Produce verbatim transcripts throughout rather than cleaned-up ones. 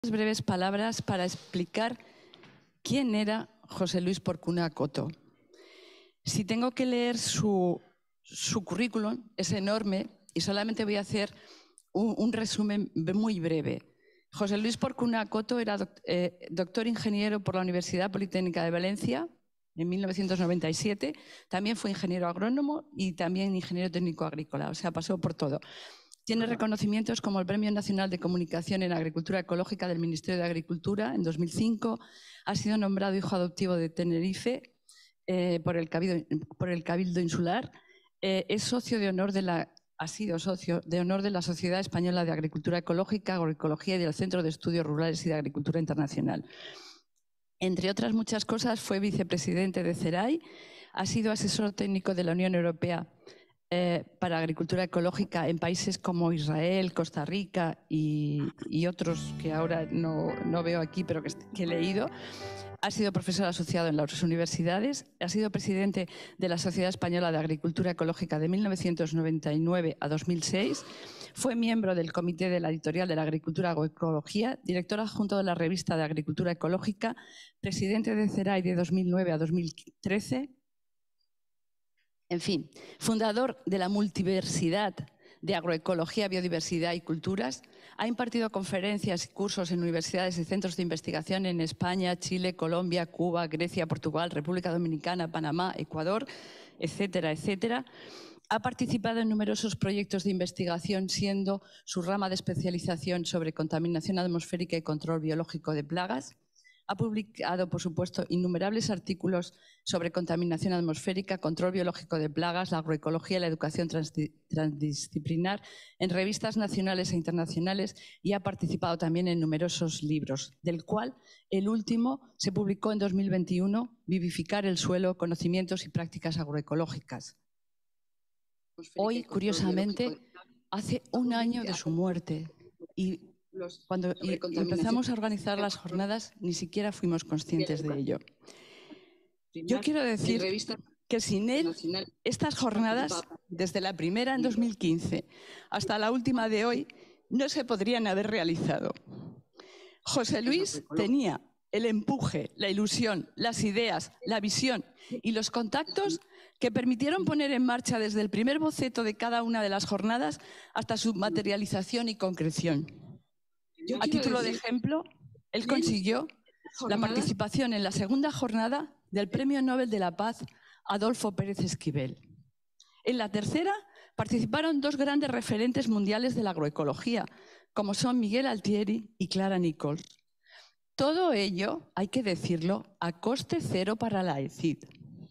breves palabras para explicar quién era José Luis Porcuna Coto. Si tengo que leer su, su currículum, es enorme y solamente voy a hacer un, un resumen muy breve. José Luis Porcuna Coto era doc, eh, doctor ingeniero por la Universidad Politécnica de Valencia en mil novecientos noventa y siete. También fue ingeniero agrónomo y también ingeniero técnico agrícola, o sea, pasó por todo. Tiene reconocimientos como el Premio Nacional de Comunicación en Agricultura Ecológica del Ministerio de Agricultura en dos mil cinco. Ha sido nombrado hijo adoptivo de Tenerife eh, por, el Cabildo, por el Cabildo Insular. Eh, es socio de honor de la, ha sido socio de honor de la Sociedad Española de Agricultura Ecológica, Agroecología y del Centro de Estudios Rurales y de Agricultura Internacional. Entre otras muchas cosas, fue vicepresidente de CERAI, ha sido asesor técnico de la Unión Europea Eh, para agricultura ecológica en países como Israel, Costa Rica y, y otros que ahora no, no veo aquí, pero que, que he leído. Ha sido profesor asociado en las universidades, ha sido presidente de la Sociedad Española de Agricultura Ecológica de mil novecientos noventa y nueve a dos mil seis, fue miembro del Comité de la Editorial de la Agricultura y Agroecología, director adjunto de la Revista de Agricultura Ecológica, presidente de CERAI de dos mil nueve a dos mil trece, en fin, fundador de la Multiversidad de Agroecología, Biodiversidad y Culturas. Ha impartido conferencias y cursos en universidades y centros de investigación en España, Chile, Colombia, Cuba, Grecia, Portugal, República Dominicana, Panamá, Ecuador, etcétera, etcétera. Ha participado en numerosos proyectos de investigación, siendo su rama de especialización sobre contaminación atmosférica y control biológico de plagas. Ha publicado, por supuesto, innumerables artículos sobre contaminación atmosférica, control biológico de plagas, la agroecología y la educación transdisciplinar en revistas nacionales e internacionales y ha participado también en numerosos libros, del cual el último se publicó en dos mil veintiuno, Vivificar el suelo, conocimientos y prácticas agroecológicas. Hoy, curiosamente, hace un año de su muerte y cuando empezamos a organizar las jornadas ni siquiera fuimos conscientes de ello. Yo quiero decir que sin él, estas jornadas, desde la primera en dos mil quince hasta la última de hoy, no se podrían haber realizado. José Luis tenía el empuje, la ilusión, las ideas, la visión y los contactos que permitieron poner en marcha desde el primer boceto de cada una de las jornadas hasta su materialización y concreción. A título de ejemplo, él consiguió la participación en la segunda jornada del Premio Nobel de la Paz Adolfo Pérez Esquivel. En la tercera participaron dos grandes referentes mundiales de la agroecología, como son Miguel Altieri y Clara Nichols. Todo ello, hay que decirlo, a coste cero para la E C I D.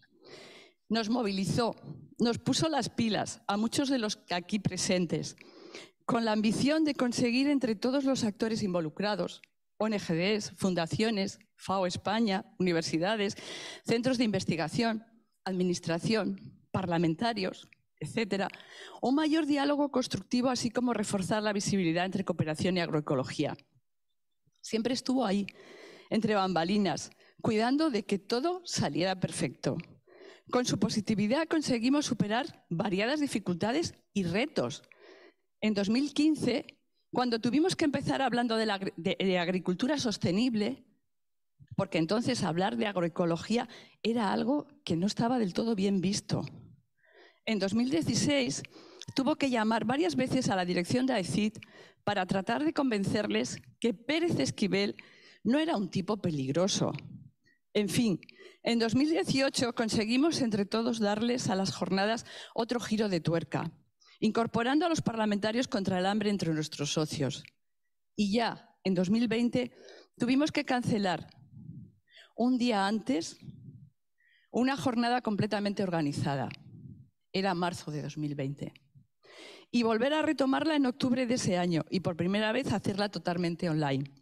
Nos movilizó, nos puso las pilas a muchos de los aquí presentes, con la ambición de conseguir entre todos los actores involucrados, O N G Des, fundaciones, FAO España, universidades, centros de investigación, administración, parlamentarios, etcétera, un mayor diálogo constructivo, así como reforzar la visibilidad entre cooperación y agroecología. Siempre estuvo ahí, entre bambalinas, cuidando de que todo saliera perfecto. Con su positividad conseguimos superar variadas dificultades y retos. En dos mil quince, cuando tuvimos que empezar hablando de, la, de, de agricultura sostenible, porque entonces hablar de agroecología era algo que no estaba del todo bien visto. En dos mil dieciséis tuvo que llamar varias veces a la dirección de A E C I D para tratar de convencerles que Pérez Esquivel no era un tipo peligroso. En fin, en dos mil dieciocho conseguimos entre todos darles a las jornadas otro giro de tuerca, incorporando a los parlamentarios contra el hambre entre nuestros socios. Y ya, en dos mil veinte, tuvimos que cancelar un día antes una jornada completamente organizada. Era marzo de dos mil veinte. Y volver a retomarla en octubre de ese año y por primera vez hacerla totalmente online.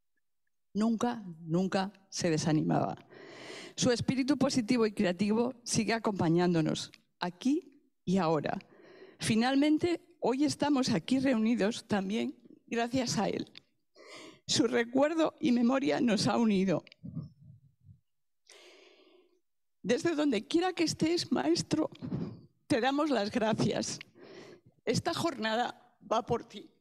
Nunca, nunca se desanimaba. Su espíritu positivo y creativo sigue acompañándonos, aquí y ahora. Finalmente, hoy estamos aquí reunidos también gracias a él. Su recuerdo y memoria nos ha unido. Desde donde quiera que estés, maestro, te damos las gracias. Esta jornada va por ti.